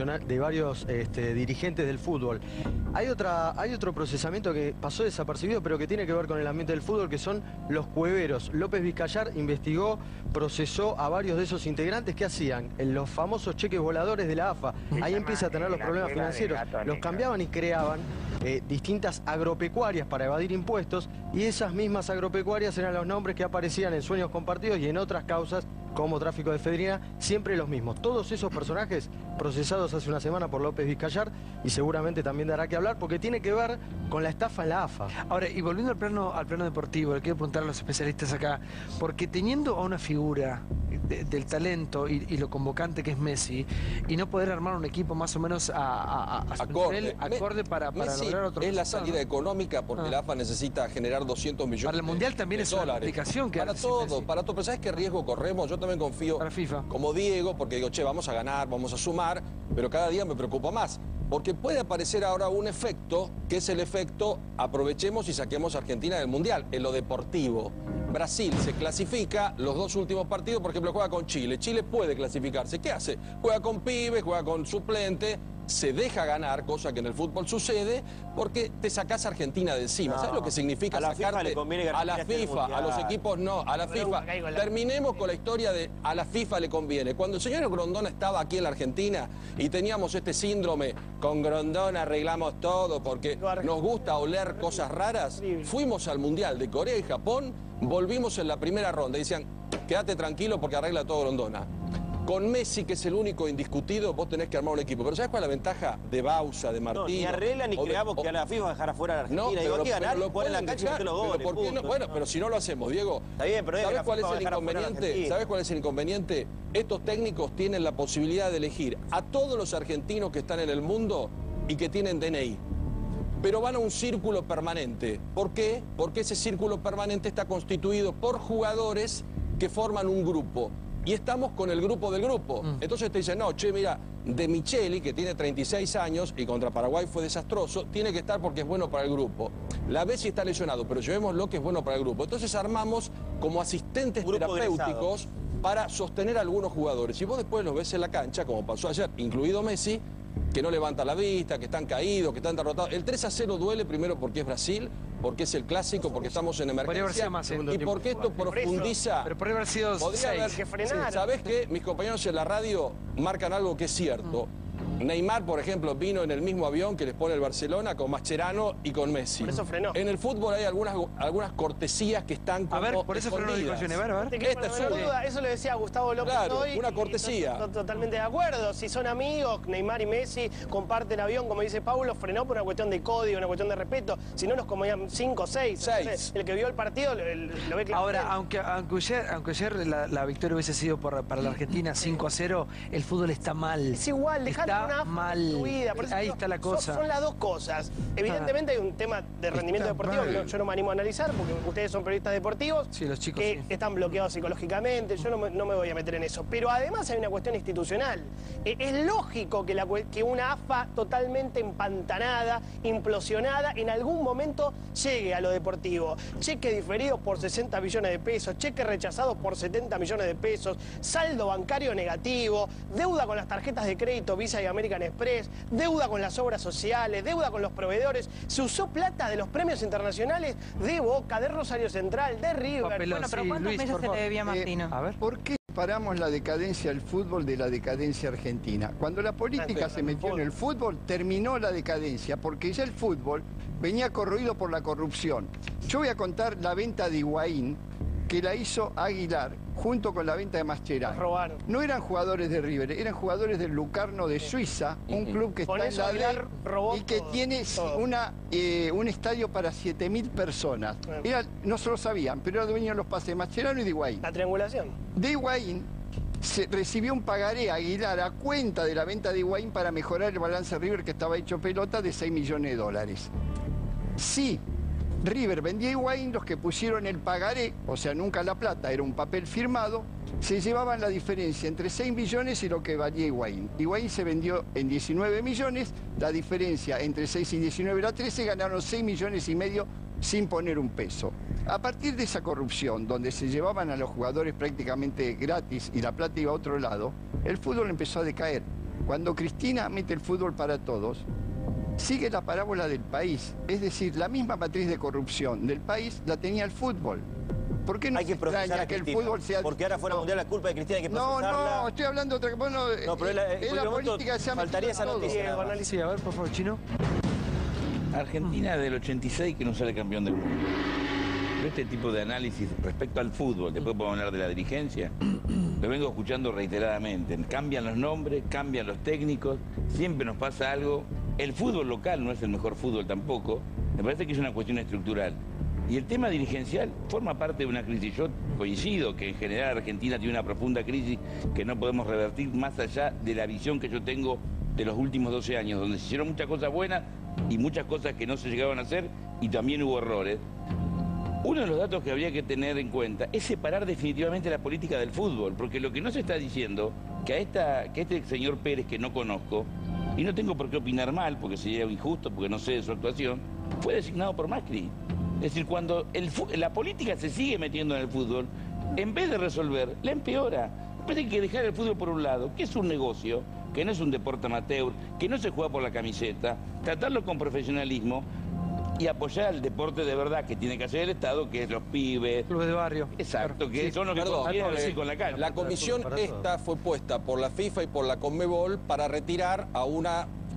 varios dirigentes del fútbol. Hay otro procesamiento que pasó desapercibido, pero que tiene que ver con el ambiente del fútbol, que son los cueveros. López Vizcayar investigó, procesó a varios de esos integrantes que hacían los famosos cheques voladores de la AFA. Ahí empieza a tener los problemas financieros. Los cambiaban y creaban distintas agropecuarias para evadir impuestos, y esas mismas agropecuarias eran los nombres que aparecían en Sueños Compartidos y en otras causas como tráfico de efedrina, siempre los mismos. Todos esos personajes procesados hace una semana por López Vizcayar, y seguramente también dará que hablar porque tiene que ver con la estafa en la AFA. Ahora, y volviendo al plano deportivo, le quiero preguntar a los especialistas acá, porque teniendo a una figura del talento y lo convocante que es Messi, y no poder armar un equipo más o menos a su nivel, acorde para lograr otro es la salida económica, porque la AFA necesita generar 200 millones para el Mundial también es una aplicación que para todo, pero ¿sabes qué riesgo corremos? Yo también confío para FIFA, como Diego, porque digo, che, vamos a ganar, vamos a sumar, pero cada día me preocupa más, porque puede aparecer ahora un efecto, que es el efecto aprovechemos y saquemos a Argentina del Mundial, en lo deportivo. Brasil se clasifica, los 2 últimos partidos, por ejemplo, juega con Chile. Chile puede clasificarse. ¿Qué hace? Juega con pibes, juega con suplente, se deja ganar, cosa que en el fútbol sucede, porque te sacás a Argentina de encima. No. ¿Sabes lo que significa sacarte a la FIFA, a los equipos no, a la FIFA? Terminemos con la historia de a la FIFA le conviene. Cuando el señor Grondona estaba aquí en la Argentina y teníamos este síndrome, con Grondona arreglamos todo porque nos gusta oler cosas raras, fuimos al Mundial de Corea y Japón, volvimos en la primera ronda y decían, quédate tranquilo porque arregla todo Grondona. Con Messi, que es el único indiscutido, vos tenés que armar un equipo. Pero ¿sabes cuál es la ventaja de Bausa, de Martín? No, ni arregla ni creamos que a la FIFA dejar afuera a la Argentina. Digo, hay que ganar, jugar en la cancha y meter los goles. ¿Por qué no? Bueno, pero si no lo hacemos, Diego. Está bien, pero ¿sabes cuál es el inconveniente? ¿Sabes cuál es el inconveniente? Estos técnicos tienen la posibilidad de elegir a todos los argentinos que están en el mundo y que tienen DNI. Pero van a un círculo permanente. ¿Por qué? Porque ese círculo permanente está constituido por jugadores que forman un grupo. Y estamos con el grupo del grupo. Entonces te dicen, no, che, mira, De Micheli, que tiene 36 años y contra Paraguay fue desastroso, tiene que estar porque es bueno para el grupo. La Bessi está lesionado, pero llevémoslo que es bueno para el grupo. Entonces armamos como asistentes terapéuticos para sostener a algunos jugadores. Y vos después los ves en la cancha, como pasó ayer, incluido Messi, que no levanta la vista, que están caídos, que están derrotados. El 3-0 duele primero porque es Brasil, porque es el clásico, porque estamos en emergencia y porque esto profundiza. Pero podría haber sido que frenar. ¿Sabés qué? Mis compañeros en la radio marcan algo que es cierto. Neymar, por ejemplo, vino en el mismo avión que les pone el Barcelona con Mascherano y con Messi. Por eso frenó. En el fútbol hay algunas cortesías que están como a ver, por eso frenó Nico Nevar, a ver. Eso lo decía Gustavo López hoy. Una cortesía. Totalmente de acuerdo. Si son amigos, Neymar y Messi comparten avión, como dice Paulo, frenó por una cuestión de código, una cuestión de respeto. Si no nos comían 5 o 6. El que vio el partido lo ve claro. Ahora, aunque ayer la victoria hubiese sido para la Argentina 5-0, el fútbol está mal. Es igual, dejando una mal. Ahí está la cosa. Son las dos cosas. Evidentemente hay un tema de rendimiento deportivo que yo no me animo a analizar porque ustedes son periodistas deportivos que están bloqueados psicológicamente. Yo no me voy a meter en eso. Pero además hay una cuestión institucional. Es lógico que una AFA totalmente empantanada, implosionada, en algún momento llegue a lo deportivo. Cheque diferido por 60 millones de pesos, cheque rechazados por 70 millones de pesos, saldo bancario negativo, deuda con las tarjetas de crédito Visa y American Express, deuda con las obras sociales, deuda con los proveedores. Se usó plata de los premios internacionales de Boca, de Rosario Central, de River. Bueno, pero ¿cuántos meses se le debía a Martino? A ver. ¿Por qué separamos la decadencia del fútbol de la decadencia argentina? Cuando la política se metió en el fútbol, terminó la decadencia, porque ya el fútbol venía corroído por la corrupción. Yo voy a contar la venta de Higuaín, que la hizo Aguilar, junto con la venta de Mascherano. No eran jugadores de River, eran jugadores del Lucarno de Suiza, un club que está en la D y que tiene un estadio para 7.000 personas. No se lo sabían, pero era dueño de los pases de Mascherano y de Higuaín. La triangulación. De Higuaín recibió un pagaré a Aguilar a cuenta de la venta de Higuaín para mejorar el balance de River, que estaba hecho pelota, de 6 millones de dólares. Sí. River vendía a Higuaín, los que pusieron el pagaré, o sea, nunca la plata, era un papel firmado, se llevaban la diferencia entre 6 millones y lo que valía Higuaín. Higuaín se vendió en 19 millones, la diferencia entre 6 y 19 era 13, ganaron 6 millones y medio sin poner un peso. A partir de esa corrupción, donde se llevaban a los jugadores prácticamente gratis y la plata iba a otro lado, el fútbol empezó a decaer. Cuando Cristina mete el fútbol para todos, sigue la parábola del país, es decir, la misma matriz de corrupción del país la tenía el fútbol. ¿Por qué no hay que extraña que el fútbol sea... Porque ahora fuera mundial la culpa de Cristina, hay que procesarla. No, estoy hablando de otra cosa. No, pero es la política que se ha faltaría esa noticia. Sí, a ver, por favor, Chino. Argentina del 86 que no sale campeón del mundo. Pero este tipo de análisis respecto al fútbol, después podemos hablar de la dirigencia, lo vengo escuchando reiteradamente. Cambian los nombres, cambian los técnicos, siempre nos pasa algo. El fútbol local no es el mejor fútbol tampoco, me parece que es una cuestión estructural. Y el tema dirigencial forma parte de una crisis. Yo coincido que en general Argentina tiene una profunda crisis que no podemos revertir más allá de la visión que yo tengo de los últimos 12 años, donde se hicieron muchas cosas buenas y muchas cosas que no se llegaban a hacer y también hubo errores. Uno de los datos que habría que tener en cuenta es separar definitivamente la política del fútbol, porque lo que no se está diciendo, que este señor Pérez, que no conozco, y no tengo por qué opinar mal, porque sería injusto, porque no sé de su actuación, fue designado por Macri. Es decir, cuando la política se sigue metiendo en el fútbol, en vez de resolver, la empeora. Después hay que dejar el fútbol por un lado, que es un negocio, que no es un deporte amateur, que no se juega por la camiseta, tratarlo con profesionalismo y apoyar el deporte de verdad que tiene que hacer el Estado, que es los pibes. Clubes de barrio. Exacto, que son los que quieren decir con la cara. La comisión esta fue puesta por la FIFA y por la Conmebol para retirar a una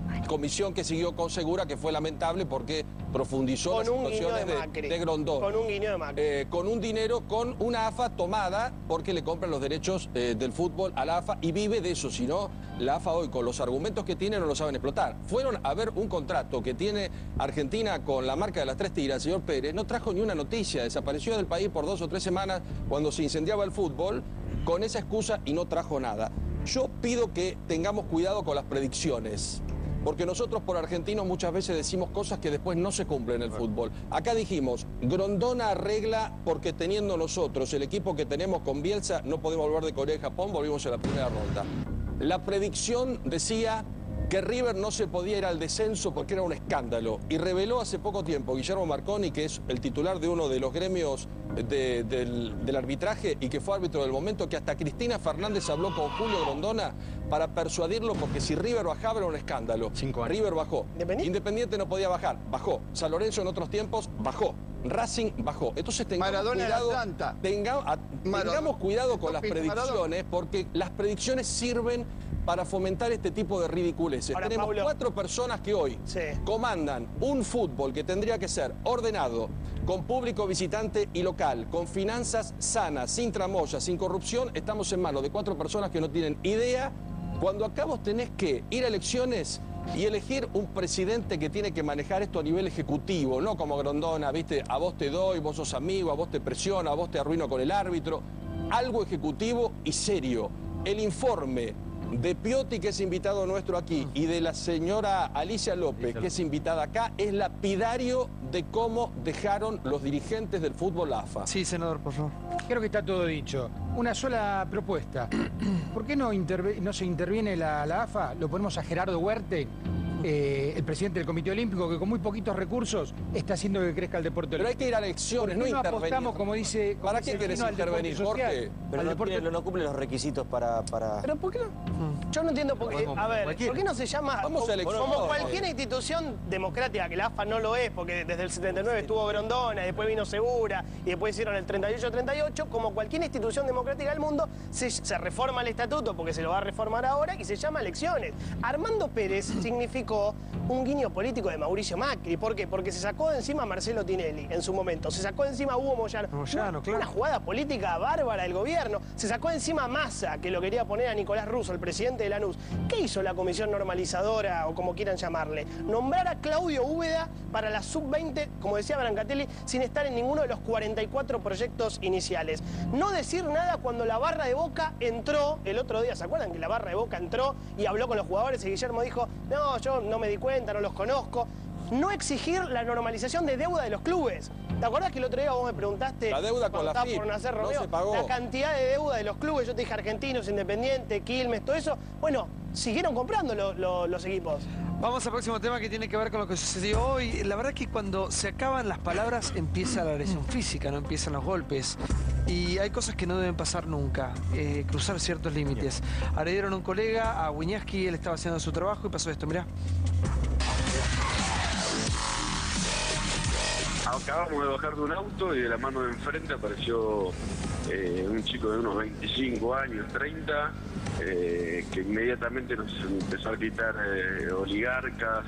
comisión que siguió con Segura, que fue lamentable porque profundizó las situaciones de Grondona. Con un guiño de Macri. Con un dinero, con una AFA tomada porque le compran los derechos del fútbol a la AFA y vive de eso. Si no, la AFA hoy con los argumentos que tiene no lo saben explotar. Fueron a ver un contrato que tiene Argentina con la marca de las 3 tiras, el señor Pérez, no trajo ni una noticia, desapareció del país por 2 o 3 semanas cuando se incendiaba el fútbol con esa excusa y no trajo nada. Yo pido que tengamos cuidado con las predicciones. Porque nosotros por argentinos muchas veces decimos cosas que después no se cumplen en el fútbol. Acá dijimos, Grondona arregla porque teniendo nosotros el equipo que tenemos con Bielsa, no podemos volver de Corea y Japón, volvimos a la primera ronda. La predicción decía que River no se podía ir al descenso porque era un escándalo. Y reveló hace poco tiempo Guillermo Marconi, que es el titular de uno de los gremios del arbitraje y que fue árbitro del momento, que hasta Cristina Fernández habló con Julio Grondona para persuadirlo porque si River bajaba era un escándalo. 5 años. River bajó. Independiente no podía bajar, bajó. San Lorenzo en otros tiempos bajó. Racing bajó. Entonces tengamos cuidado con las predicciones porque las predicciones sirven para fomentar este tipo de ridiculeces. Ahora, tenemos Pablo, 4 personas que hoy comandan un fútbol que tendría que ser ordenado, con público visitante y local, con finanzas sanas, sin tramoya, sin corrupción. Estamos en manos de 4 personas que no tienen idea. Cuando acá vos tenés que ir a elecciones y elegir un presidente que tiene que manejar esto a nivel ejecutivo, no como Grondona, ¿viste? A vos te doy, vos sos amigo, a vos te presiono, a vos te arruino con el árbitro. Algo ejecutivo y serio. El informe de Piotti, que es invitado nuestro aquí, y de la señora Alicia López, que es invitada acá, es lapidario de cómo dejaron los dirigentes del fútbol la AFA. Sí, senador, por favor. Creo que está todo dicho. Una sola propuesta. ¿Por qué no se interviene la AFA? Lo ponemos a Gerardo Huerte, el presidente del Comité Olímpico, que con muy poquitos recursos está haciendo que crezca el deporte olímpico. Pero hay que ir a elecciones, no intervenir. Apostamos, como dice... ¿Para qué querés intervenir, Jorge? Pero no cumple los requisitos para... ¿Pero por qué no? Yo no entiendo por qué... A ver, ¿por qué no se llama... Como cualquier institución democrática, que la AFA no lo es, porque desde el 79 estuvo Grondona, y después vino Segura, y después hicieron el 38-38, como cualquier institución democrática del mundo, se reforma el estatuto, porque se lo va a reformar ahora, y se llama elecciones. Armando Pérez significó un guiño político de Mauricio Macri. ¿Por qué? Porque se sacó de encima a Marcelo Tinelli en su momento, se sacó de encima a Hugo Moyano. Una jugada política bárbara del gobierno. Se sacó de encima a Massa, que lo quería poner a Nicolás Russo, el presidente de Lanús. ¿Qué hizo la comisión normalizadora, o como quieran llamarle? Nombrar a Claudio Úbeda para la sub-20, como decía Brancatelli, sin estar en ninguno de los 44 proyectos iniciales. No decir nada cuando la barra de Boca entró el otro día. ¿Se acuerdan que la barra de Boca entró y habló con los jugadores y Guillermo dijo, no, yo no me di cuenta, no los conozco? No exigir la normalización de deuda de los clubes. ¿Te acordás que el otro día vos me preguntaste, la deuda con la FIP, por nacer Romeo, no se pagó, la cantidad de deuda de los clubes? Yo te dije Argentinos, Independiente, Quilmes, todo eso. Bueno, siguieron comprando los equipos. Vamos al próximo tema, que tiene que ver con lo que sucedió hoy. La verdad es que cuando se acaban las palabras empieza la agresión física, no empiezan los golpes. Y hay cosas que no deben pasar nunca, cruzar ciertos límites. Agredieron a un colega, a Wiñaski, él estaba haciendo su trabajo y pasó esto, mirá. Acabamos de bajar de un auto y de la mano de enfrente apareció un chico de unos 25 años, 30, que inmediatamente nos empezó a gritar oligarcas,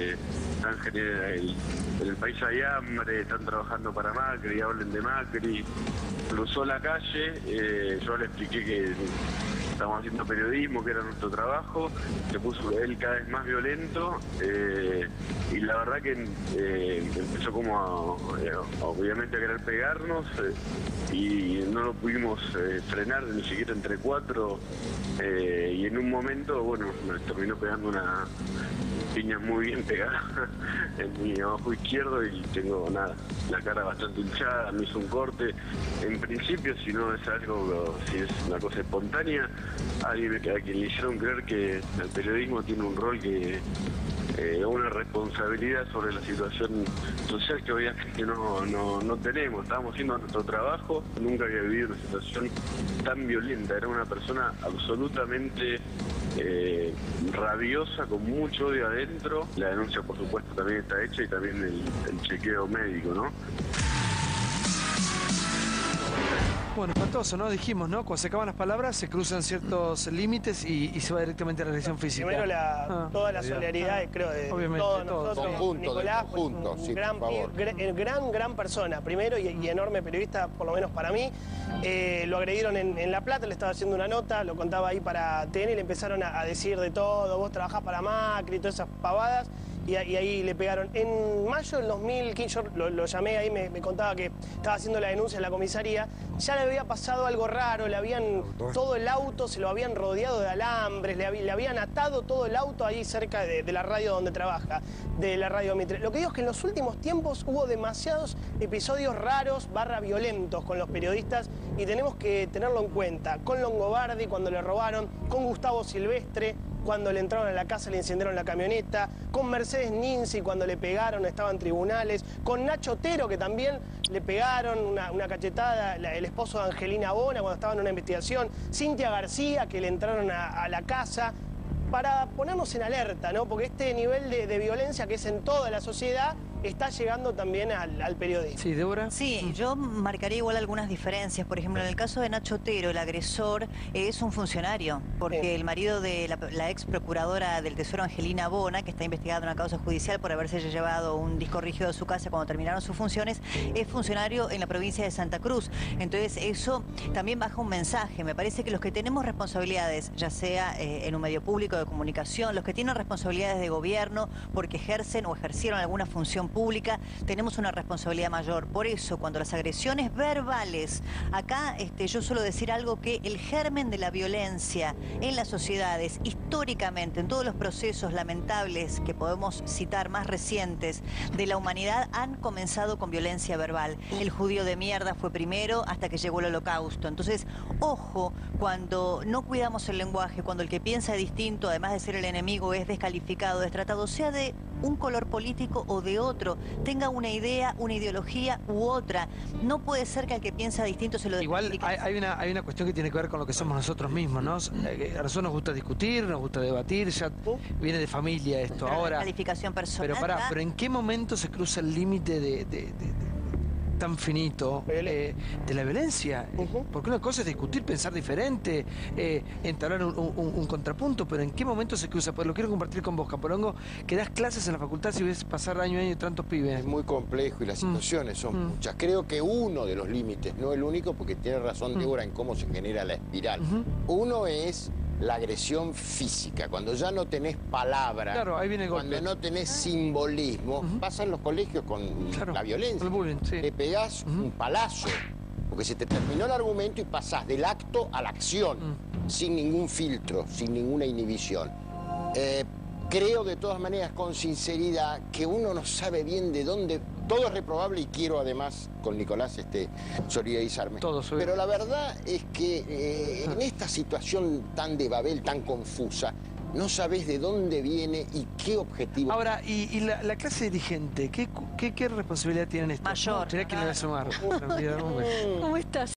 en el país hay hambre, están trabajando para Macri, hablen de Macri. Cruzó la calle, yo le expliqué que estamos haciendo periodismo, que era nuestro trabajo, se puso él cada vez más violento y la verdad que empezó como obviamente a querer pegarnos y no lo pudimos frenar ni siquiera entre 4 y en un momento, bueno, me terminó pegando una piña muy bien pegada en mi abajo izquierdo y tengo la cara bastante hinchada, me hizo un corte. En principio, si no es algo, si es una cosa espontánea, a quien le hicieron creer que el periodismo tiene un rol que una responsabilidad sobre la situación social que obviamente no tenemos. Estábamos haciendo nuestro trabajo, nunca había vivido una situación tan violenta. Era una persona absolutamente rabiosa, con mucho odio adentro. La denuncia, por supuesto, también está hecha y también el chequeo médico, ¿no? Bueno, espantoso, ¿no? Dijimos, ¿no? Cuando se acaban las palabras, se cruzan ciertos límites y se va directamente a la agresión física. Primero, toda la solidaridad, creo, de todos nosotros. Nicolás, gran persona, primero, y enorme periodista, por lo menos para mí. Lo agredieron en La Plata, le estaba haciendo una nota, lo contaba ahí para TN, y le empezaron a decir de todo, vos trabajás para Macri, todas esas pavadas. Y ahí le pegaron. En mayo del 2015, yo lo llamé ahí, me contaba que estaba haciendo la denuncia en la comisaría, ya le había pasado algo raro, todo el auto se lo habían rodeado de alambres, le habían atado todo el auto ahí cerca de la radio donde trabaja, de la radio Mitre. Lo que digo es que en los últimos tiempos hubo demasiados episodios raros, violentos con los periodistas, y tenemos que tenerlo en cuenta. Con Longobardi cuando le robaron, con Gustavo Silvestre cuando le entraron a la casa, le incendiaron la camioneta, con Mercedes Ninzi cuando le pegaron, estaba en tribunales, con Nacho Otero, que también le pegaron una cachetada, el esposo de Angelina Bona cuando estaba en una investigación, Cintia García, que le entraron a la casa, para ponernos en alerta, ¿no? Porque este nivel de violencia que es en toda la sociedad está llegando también al periodismo. Sí, Débora. Sí, yo marcaría igual algunas diferencias. Por ejemplo, en el caso de Nacho Otero, el agresor es un funcionario, porque el marido de la ex procuradora del Tesoro, Angelina Bona, que está investigada en una causa judicial por haberse llevado un disco rígido de su casa cuando terminaron sus funciones, es funcionario en la provincia de Santa Cruz. Entonces, eso también baja un mensaje. Me parece que los que tenemos responsabilidades, ya sea en un medio público de comunicación, los que tienen responsabilidades de gobierno porque ejercen o ejercieron alguna función pública, tenemos una responsabilidad mayor. Por eso, cuando las agresiones verbales, acá yo suelo decir algo, que el germen de la violencia en las sociedades, históricamente, en todos los procesos lamentables que podemos citar más recientes de la humanidad, han comenzado con violencia verbal. El judío de mierda fue primero hasta que llegó el Holocausto. Entonces, ojo, cuando no cuidamos el lenguaje, cuando el que piensa distinto, además de ser el enemigo, es descalificado, destratado, sea de un color político o de otro, tenga una idea, una ideología u otra. No puede ser que al que piensa distinto se lo descalifique. Igual hay una cuestión que tiene que ver con lo que somos nosotros mismos, ¿no? A nosotros nos gusta discutir, nos gusta debatir, ya viene de familia esto. Pero ahora, calificación personal. Pero ¿en qué momento se cruza el límite tan finito de la violencia? Porque una cosa es discutir, pensar diferente, entablar un contrapunto, pero ¿en qué momento se cruza? Pues lo quiero compartir con vos, Campolongo, que das clases en la facultad, si ves pasar año a año tantos pibes. Es muy complejo y las situaciones son muchas. Creo que uno de los límites, no el único, porque tiene razón Débora en cómo se genera la espiral. Uno es la agresión física, cuando ya no tenés palabra, claro, ahí viene el golpe. Cuando no tenés simbolismo, pasa en los colegios con la violencia. El bullying, sí. Te pegás un palazo, porque se te terminó el argumento y pasás del acto a la acción, sin ningún filtro, sin ninguna inhibición. Creo de todas maneras, con sinceridad, que uno no sabe bien de dónde. Todo es reprobable y quiero además con Nicolás solidarizarme. Pero la verdad es que en esta situación tan de Babel, tan confusa, no sabés de dónde viene y qué objetivo. Ahora, y la clase dirigente, ¿qué responsabilidad tienen estos? Mayor. ¿Será que le voy a sumar? ¿Cómo estás?